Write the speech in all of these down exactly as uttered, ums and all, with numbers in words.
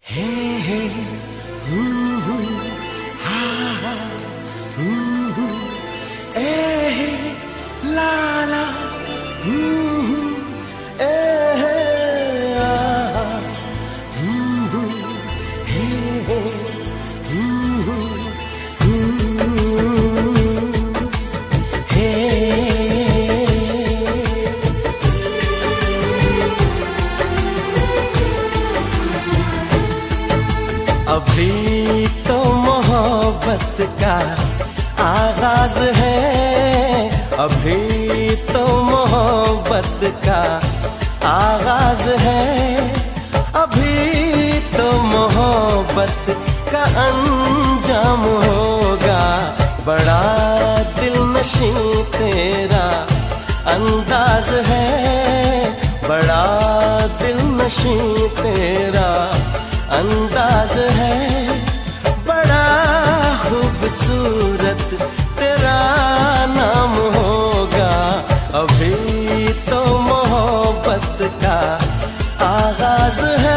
हे हे हू हू हा हा हू हू ए हे ला ला हू हू ए हे आ हू हू हे हे हू हू हे अभी तो मोहब्बत का आगाज है, अभी तो मोहब्बत का आगाज है, अभी तो मोहब्बत का अंजाम होगा। बड़ा दिलनशीं तेरा अंदाज है, बड़ा दिलनशीं तेरा अंदाज है, बड़ा खूबसूरत तेरा नाम होगा। अभी तो मोहब्बत का आगाज है।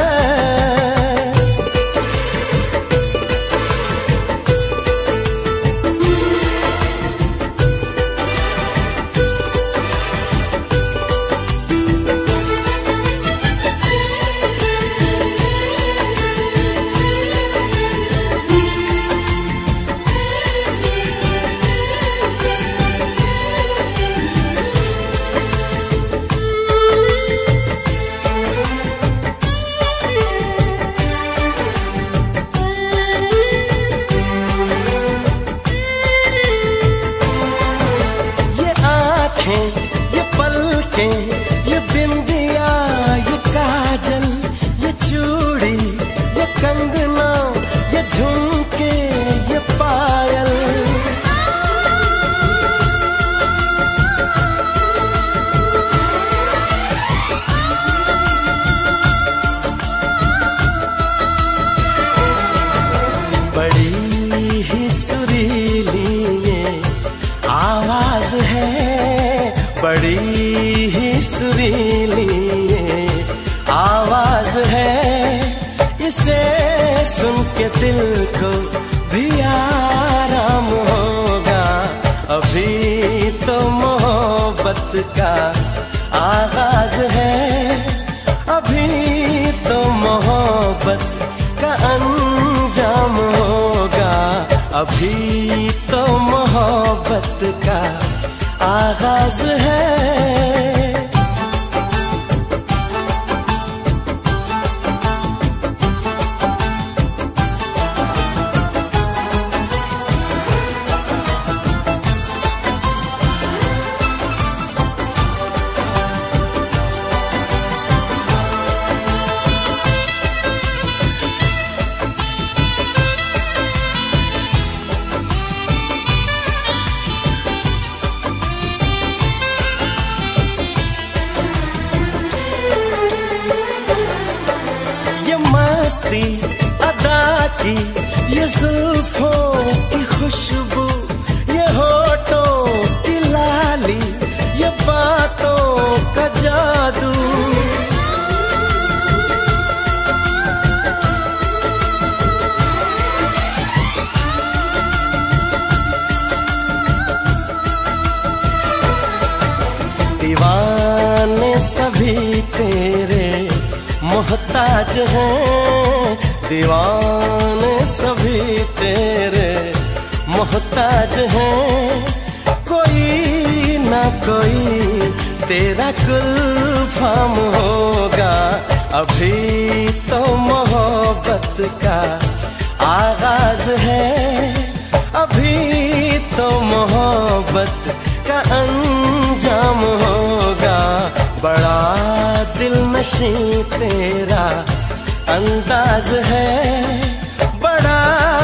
ये पलकें, ये बिंदिया, ये काजल, ये चूड़ी, ये कंगना, ये झुमके, ये पायल, बड़ी ही सुरीली ये आवाज है, बड़ी ही सुरीली ये आवाज है। इसे सुन के दिल को भी आराम होगा। अभी तो मोहब्बत का आगाज है, अभी तो मोहब्बत का अंजाम होगा। अभी तो मोहब्बत का आगाज है। अदा की ये जुल्फों की खुशबू, ये होठों की लाली, ये बातों का जादू, दीवाने सभी तेरे मोहताज हैं, दीवाने सभी तेरे मोहताज हैं। कोई ना कोई तेरा गुलफाम होगा। अभी तो मोहब्बत का आगाज है, अभी तो मोहब्बत का अंजाम होगा। बड़ा दिलनशीं तेरा अंदाज है, बड़ा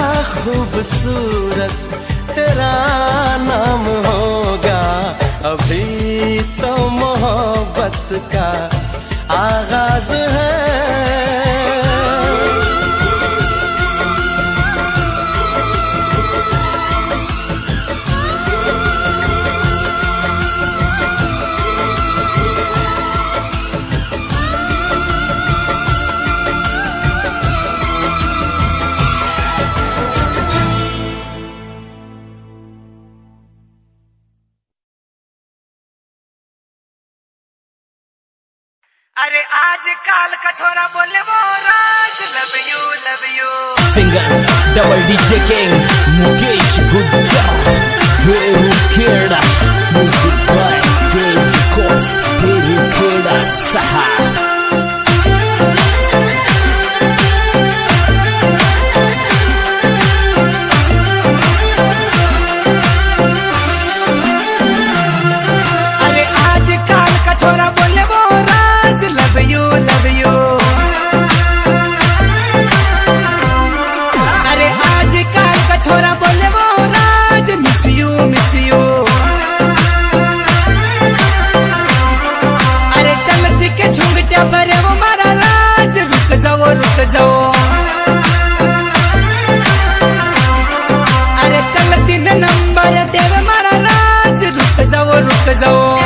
खूबसूरत तेरा नाम होगा। अभी तो मोहब्बत का आगाज है। अरे आज काल का छोरा बोले वो राज love you love you singer double DJ king Mukesh Gujjar Perukheda music by game records Perukheda सहा छोरा बोले वो राज लव यू लव यू अरे आज काल का छोरा बोले वो राज मिस यू मिस यू अरे चलती के झुंगटिया भरे वो मारा राज रुक जाओ रुक जाओ अरे चलती ने नंबर देव मारा राज रुक जाओ रुक जाओ